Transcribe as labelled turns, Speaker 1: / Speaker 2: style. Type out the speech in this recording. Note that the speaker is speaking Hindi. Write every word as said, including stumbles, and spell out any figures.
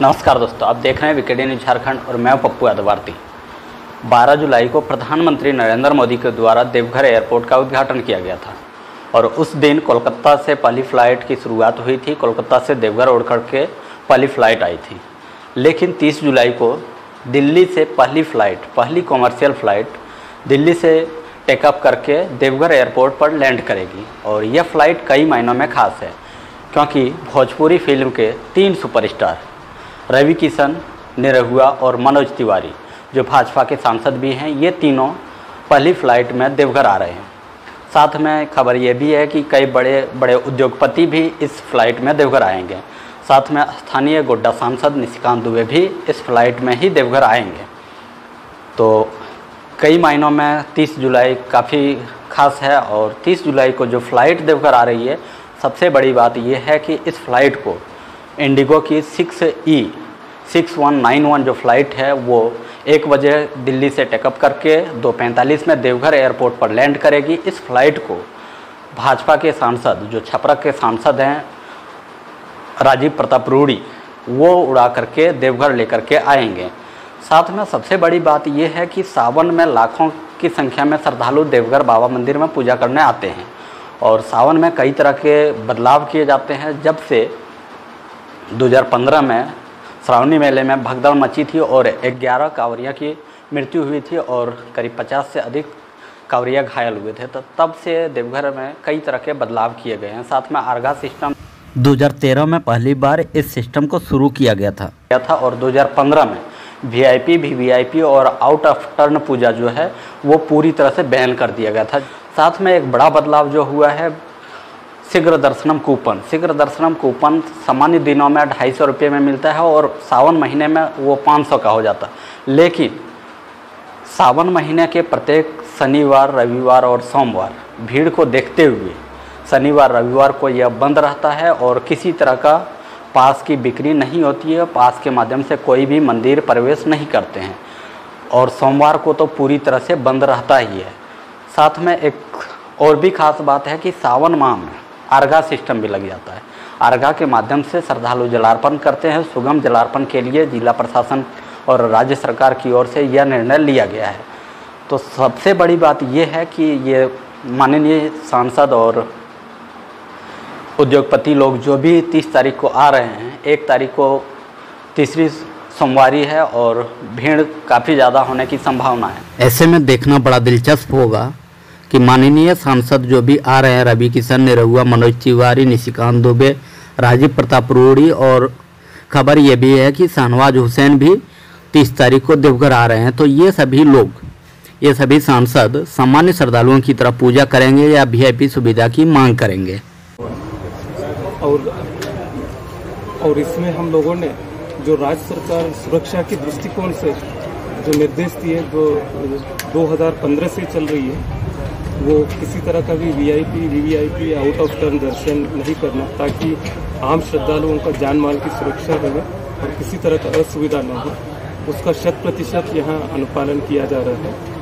Speaker 1: नमस्कार दोस्तों, आप देख रहे हैं वीकेडी न्यूज झारखंड और मैं पप्पू यादव भारती। बारह जुलाई को प्रधानमंत्री नरेंद्र मोदी के द्वारा देवघर एयरपोर्ट का उद्घाटन किया गया था और उस दिन कोलकाता से पहली फ़्लाइट की शुरुआत हुई थी। कोलकाता से देवघर उड़ करके पहली फ़्लाइट आई थी, लेकिन तीस जुलाई को दिल्ली से पहली फ़्लाइट पहली कॉमर्शियल फ़्लाइट दिल्ली से टेकअप करके देवघर एयरपोर्ट पर लैंड करेगी। और यह फ़्लाइट कई मायनों में ख़ास है, क्योंकि भोजपुरी फिल्म के तीन सुपरस्टार रवि किशन, निरहुआ और मनोज तिवारी, जो भाजपा के सांसद भी हैं, ये तीनों पहली फ़्लाइट में देवघर आ रहे हैं। साथ में खबर ये भी है कि कई बड़े बड़े उद्योगपति भी इस फ्लाइट में देवघर आएंगे। साथ में स्थानीय गोड्डा सांसद निशिकांत दुबे भी इस फ्लाइट में ही देवघर आएंगे। तो कई मायनों में तीस जुलाई काफ़ी खास है। और तीस जुलाई को जो फ़्लाइट देवघर आ रही है, सबसे बड़ी बात यह है कि इस फ्लाइट को इंडिगो की six E six one nine one जो फ़्लाइट है वो एक बजे दिल्ली से टेकअप करके दो पैंतालीस में देवघर एयरपोर्ट पर लैंड करेगी। इस फ्लाइट को भाजपा के सांसद, जो छपरा के सांसद हैं राजीव प्रताप रूड़ी, वो उड़ा करके देवघर लेकर के आएंगे। साथ में सबसे बड़ी बात यह है कि सावन में लाखों की संख्या में श्रद्धालु देवघर बाबा मंदिर में पूजा करने आते हैं और सावन में कई तरह के बदलाव किए जाते हैं। जब से दो हज़ार पंद्रह में श्रावणी मेले में भगदड़ मची थी और ग्यारह कांवरिया की मृत्यु हुई थी और करीब पचास से अधिक कांवरिया घायल हुए थे, तो तब से देवघर में कई तरह के बदलाव किए गए हैं। साथ में आर्गा सिस्टम दो हज़ार तेरह में पहली बार इस सिस्टम को शुरू किया गया था गया था और दो हज़ार पंद्रह में वीआईपी, वीवीआईपी और आउट ऑफ टर्न पूजा जो है वो पूरी तरह से बैन कर दिया गया था। साथ में एक बड़ा बदलाव जो हुआ है, शीघ्र दर्शनम कूपन शीघ्र दर्शनम कूपन सामान्य दिनों में ढाई सौ रुपये में मिलता है और सावन महीने में वो पाँच सौ का हो जाता है। लेकिन सावन महीने के प्रत्येक शनिवार, रविवार और सोमवार भीड़ को देखते हुए शनिवार रविवार को यह बंद रहता है और किसी तरह का पास की बिक्री नहीं होती है। पास के माध्यम से कोई भी मंदिर प्रवेश नहीं करते हैं और सोमवार को तो पूरी तरह से बंद रहता ही है। साथ में एक और भी खास बात है कि सावन माह में आर्गा सिस्टम भी लग जाता है। आर्गा के माध्यम से श्रद्धालु जलार्पण करते हैं। सुगम जलार्पण के लिए जिला प्रशासन और राज्य सरकार की ओर से यह निर्णय लिया गया है। तो सबसे बड़ी बात यह है कि ये माननीय सांसद और उद्योगपति लोग जो भी तीस तारीख को आ रहे हैं, एक तारीख को तीसरी सोमवारी है और भीड़ काफ़ी ज़्यादा होने की संभावना है। ऐसे में देखना बड़ा दिलचस्प होगा कि माननीय सांसद जो भी आ रहे हैं, रवि किशन, निरहुआ, मनोज तिवारी, निशिकांत दुबे, राजीव प्रताप रूड़ी, और खबर ये भी है कि शाहनवाज हुसैन भी तीस तारीख को देवघर आ रहे हैं। तो ये सभी लोग, ये सभी सांसद सामान्य श्रद्धालुओं की तरह पूजा करेंगे या वीआईपी सुविधा की मांग करेंगे।
Speaker 2: और और इसमें हम लोगों ने जो राज्य सरकार सुरक्षा के दृष्टिकोण से जो निर्देश दिए, जो दो हज़ार पंद्रह से चल रही है, वो किसी तरह का भी VIP, VVIP out of turn दर्शन नहीं करना, ताकि आम श्रद्धालुओं का जान माल की सुरक्षा रहे और किसी तरह का असुविधा न हो, उसका शत प्रतिशत यहाँ अनुपालन किया जा रहा है।